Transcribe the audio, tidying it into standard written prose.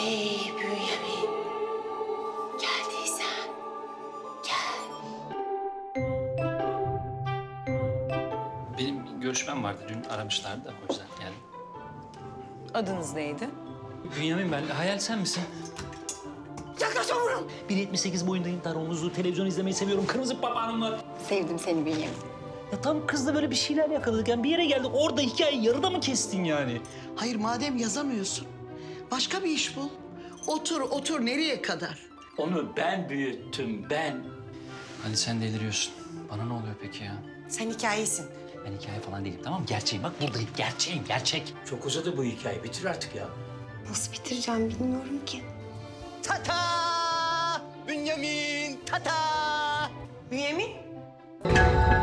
Ey Bünyamin, geldiysen gel. Benim bir görüşmem vardı. Dün aramışlardı da o yüzden geldim. Adınız neydi? Bünyamin ben. Hayal sen misin? Yaklaşma vururum. 1.78 boyundayım, dar omuzlu, televizyon izlemeyi seviyorum. Kırmızı papağanım var. Sevdim seni Bünyamin. Ya tam kızla böyle bir şeyler yakaladık. Yani bir yere geldik. Orada hikayeyi yarıda mı kestin yani? Hayır madem yazamıyorsun, başka bir iş bul. Otur, otur nereye kadar? Onu ben büyüttüm, ben. Hadi sen deliriyorsun. Bana ne oluyor peki ya? Sen hikayesin. Ben hikaye falan değilim, tamam mı? Gerçeğim. Bak buradayım. Gerçeğim, gerçek. Çok uzadı bu hikaye. Bitir artık ya. Nasıl bitireceğim bilmiyorum ki. Tata! Bünyamin! Tata! Bünyamin?